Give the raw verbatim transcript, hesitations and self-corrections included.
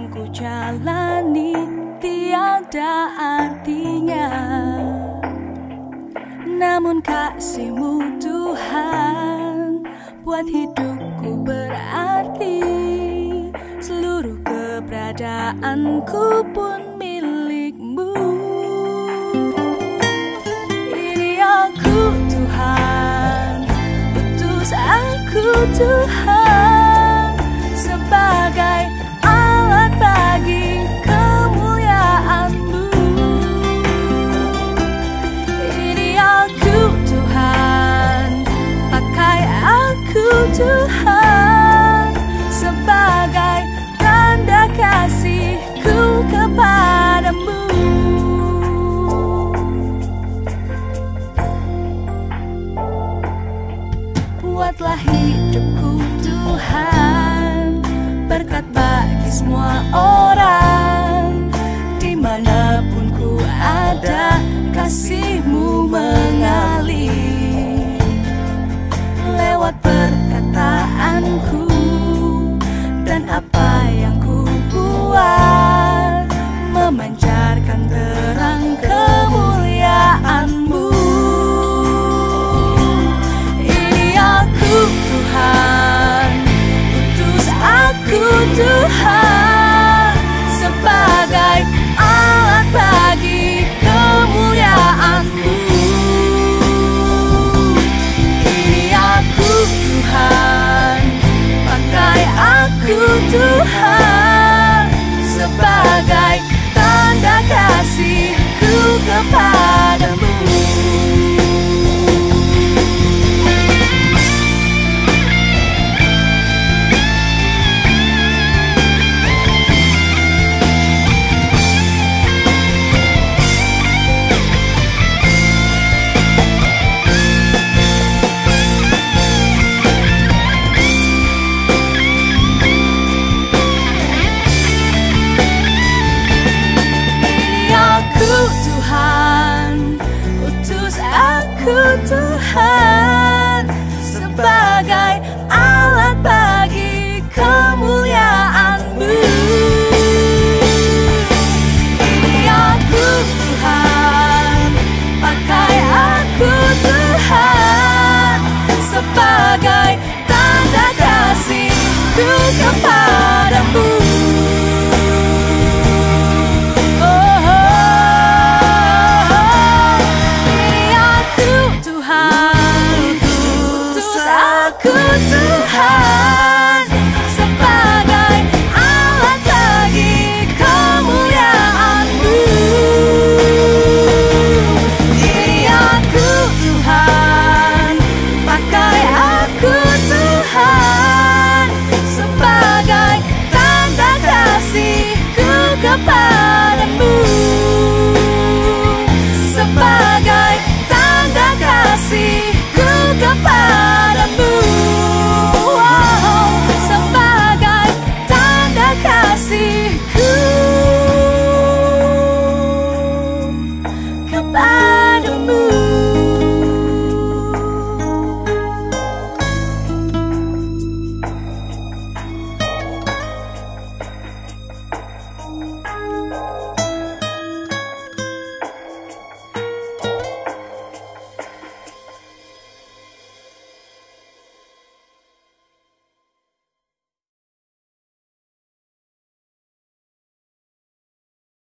ku jalani tiada artinya. Namun kasih-Mu Tuhan buat hidupku berarti. Seluruh keberadaanku pun milik-Mu. Ini aku Tuhan, utus aku Tuhan sebagai alat bagi kemuliaan-Mu. Ini aku Tuhan, pakai aku Tuhan sebagai tanda kasih-Ku kepadamu. Buatlah hidupku Tuhan berkat bagi semua orang. Dimanapun ku ada, kasih-Mu mengalir lewat perkataanku dan apa yang ku buat, memancarkan terang kemuliaan-Mu. Ini aku Tuhan, utus aku Tuhan sebagai alat bagi kemuliaan-Mu. Ini aku Tuhan, pakai aku Tuhan sebagai tanda kasih-Ku kepadamu. Tuhan sebagai alat bagi kemuliaan-Mu. Ini aku Tuhan, pakai aku Tuhan sebagai tanda kasih-Ku kepadamu. Aku Tuhan sebagai alat bagi kemuliaan-Mu. Ini aku Tuhan, pakai aku Tuhan sebagai tanda kasih-Ku kepadamu. Sebagai tanda kasih-Ku kepadamu. Padamu.